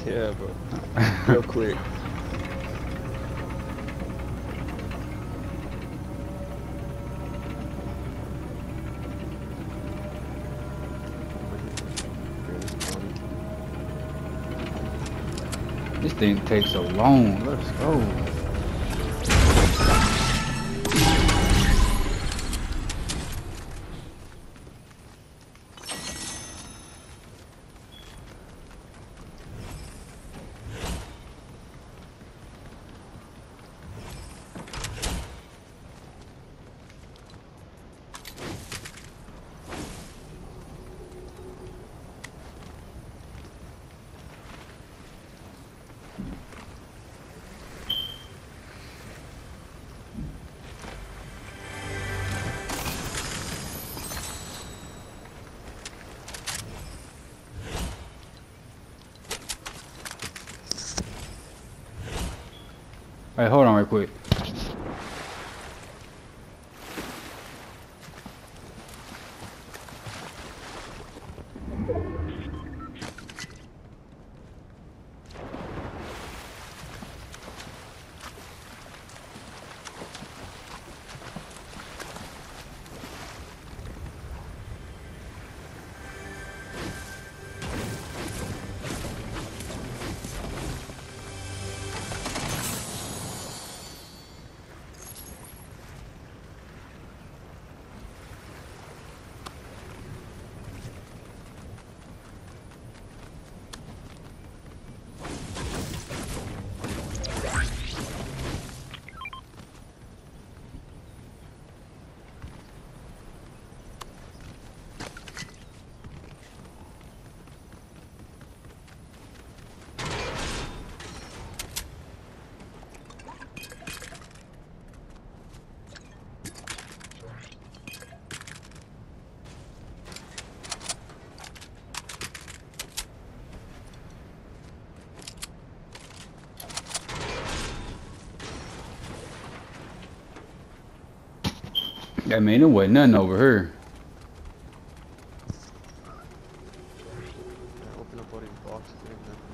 Yeah, bro. Real quick. Barely spawning. This thing takes so long. Let's go. Hey, hold on real quick. I mean, there wasn't nothing over here. I open up all these boxes and nothing.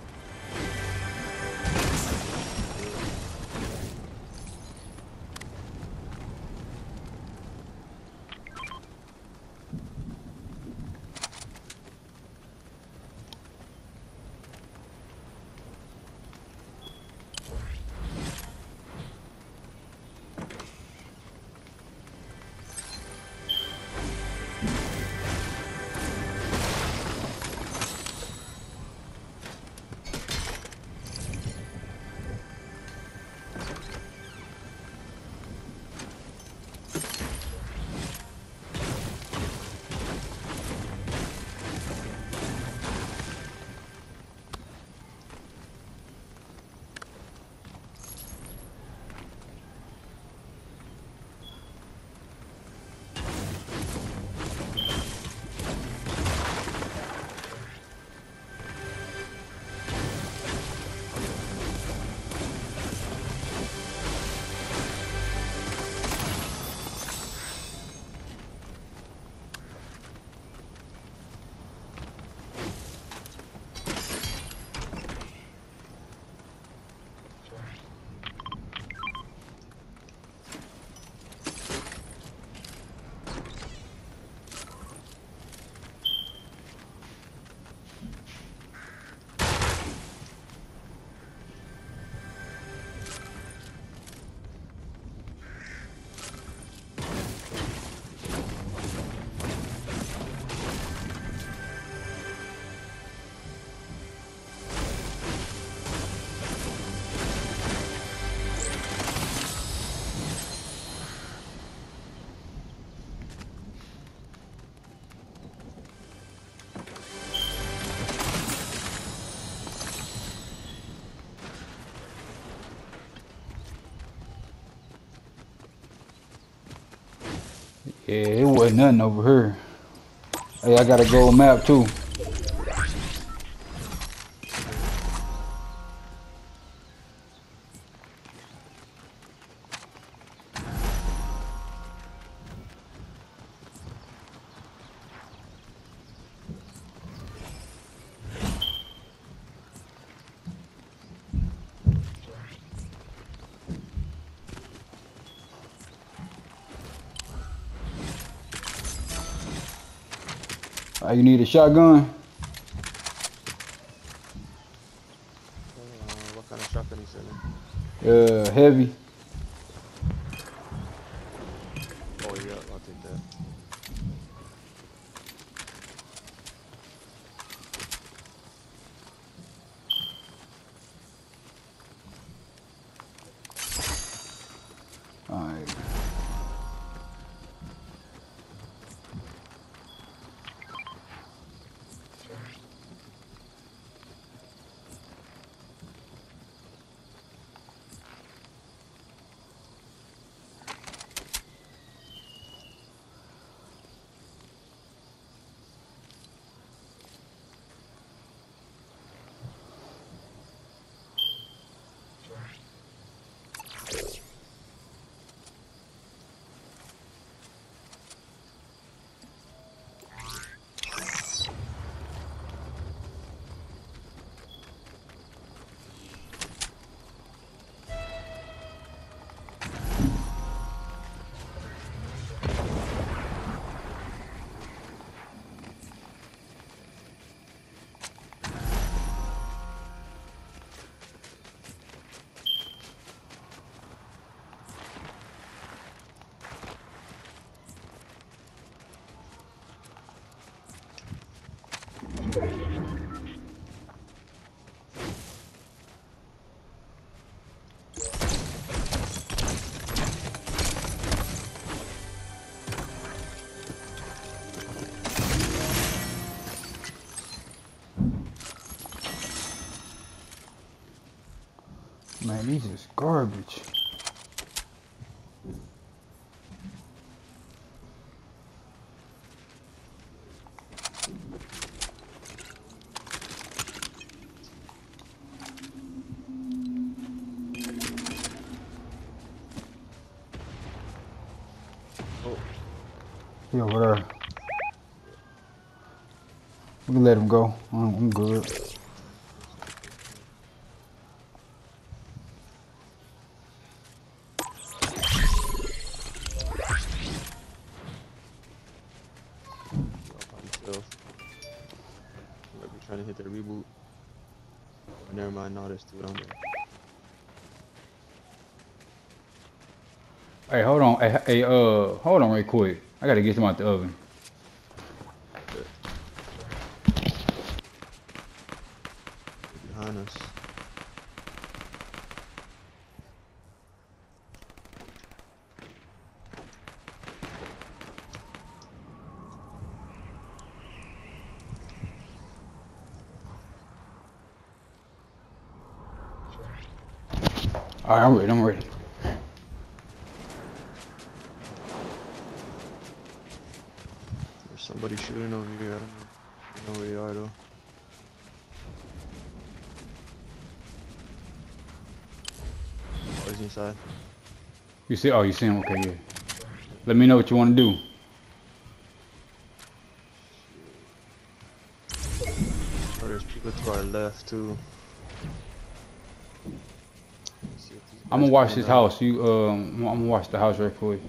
Yeah, it wasn't nothing over here. Hey, I got a gold map too. You need a shotgun? What kind of shotgun you selling? Heavy. Oh yeah, I'll take that. Alright. Man, these is garbage. Oh, He over there. We can let him go. I'm good. all by himself. Might be trying to hit the reboot. Oh, never mind, no, there's two on there. Hey, hold on. Hey, hold on right quick. I gotta get him out the oven. Behind us. All right, I'm ready. I'm ready. There's somebody shooting over here. I don't know where they are though. Oh, he's inside. You see? Oh, you see him? Okay, yeah. Let me know what you want to do. Oh, there's people to our left too. Let's see if these I'm gonna guys watch coming this out. house. I'm gonna watch the house right quick.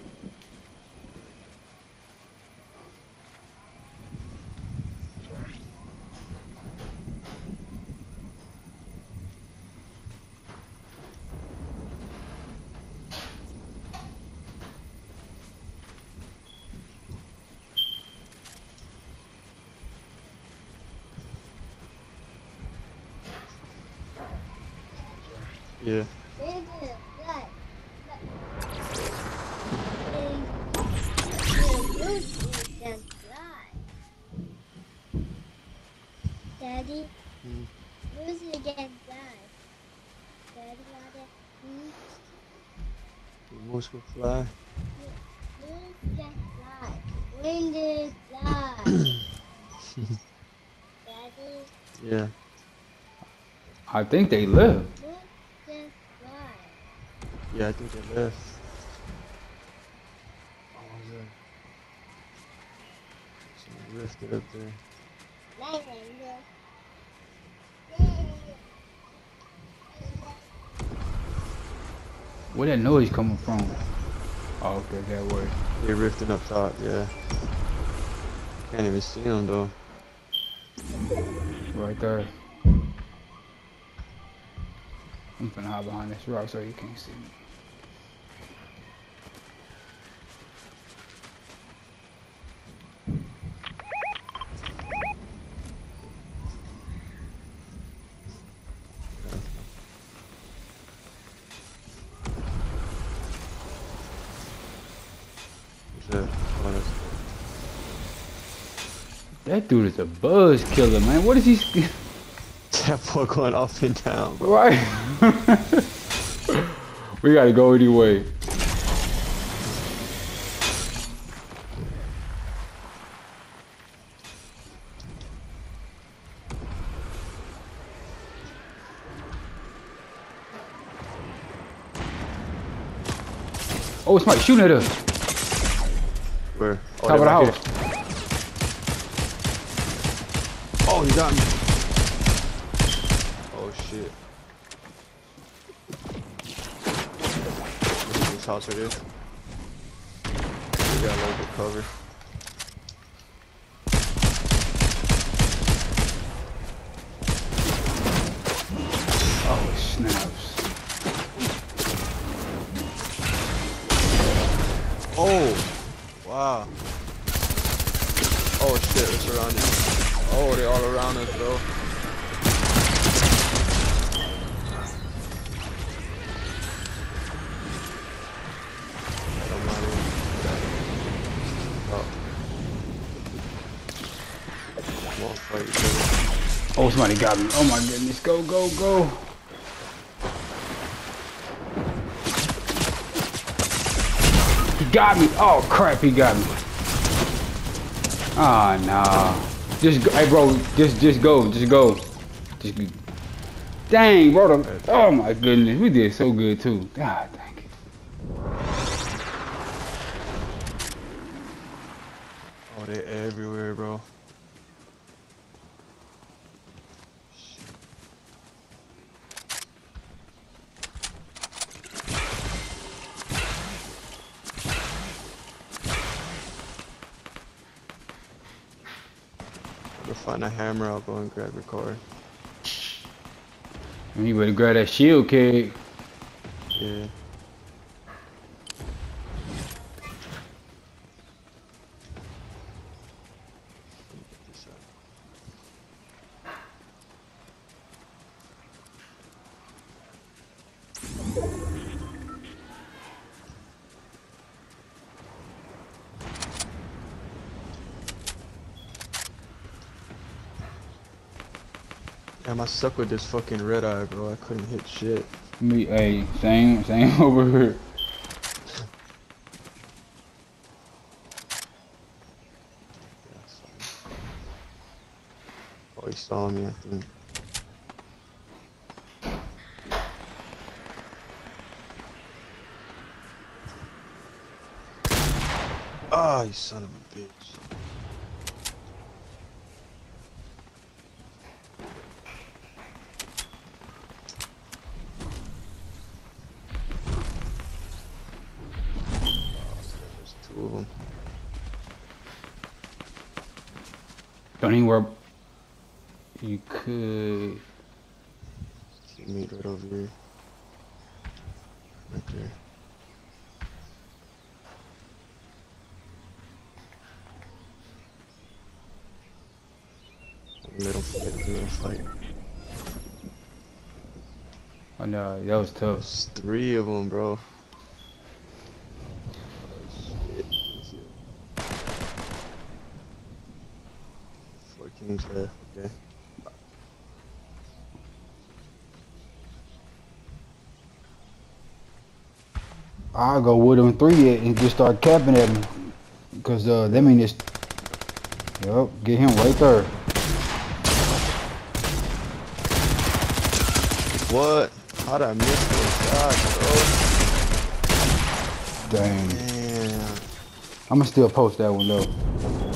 Yeah. Daddy, Mm. Lucy can fly. Daddy, water. The moose will fly. Lucy can fly. Wind is fly. Daddy, Yeah. I think they left. Lucy can fly. Yeah, I think they left. Oh, what was that? Some rifted up there. Where that noise coming from? Oh, okay, that way. They rifting up top, yeah. Can't even see them though. Right there. I'm finna hide behind this rock so you can't see me. That dude is a buzz killer, man. What is he? That boy going up and down, bro. Right. We gotta go anyway. Oh, somebody shooting at us. Where? Oh, Top of the right house. here. Oh, he got me. Oh shit. This house right here. We got a little bit cover. Oh, snaps. Oh! Wow. Oh shit, they're surrounded. Oh, they're all around us, bro. Oh, somebody got me. Oh my goodness. Go, go, go. He got me. Oh crap, he got me. Ah, nah. Just go, hey bro, just go. Just be, dang, bro. Oh my goodness. We did so good too. God dang it. Oh, they're everywhere, bro. Find a hammer, I'll go and grab your car. You better grab that shield keg. Yeah. Damn, I suck with this fucking red eye, bro. I couldn't hit shit. Me, hey, same over here. Oh, he saw me, I think. Ah, you son of a bitch. Don't even worry. You could. Meet right over here. Right there. Let him fight. I know, that was tough. There's 3 of them, bro. Kings left, okay. I'll go with them 3 and just start capping at him. Because that mean it's. Yup, get him right there. What? How'd I miss those shots, bro? Dang. Damn. I'ma still post that one though.